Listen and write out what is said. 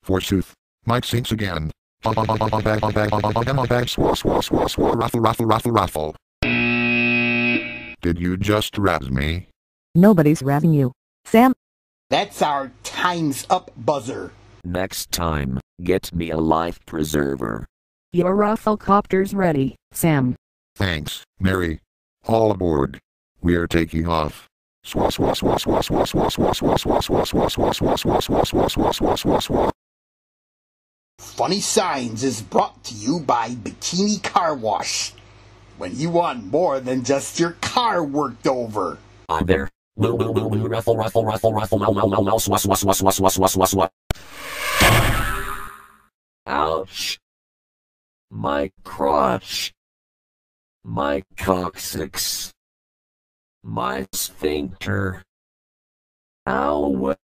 Forsooth. Mike sinks again. Bag, raffle. Did you just razz me? Nobody's razzing you, Sam. That's our time's up buzzer. Next time, get me a life preserver. Your rafflecopter's ready, Sam. Thanks, Mary. All aboard. We're taking off. Funny Signs is brought to you by Bikini Car Wash. When you want more than just your car worked over. I'm there. Ruffle, mouse. Ouch. My crotch. My coccyx. My sphincter. Ow.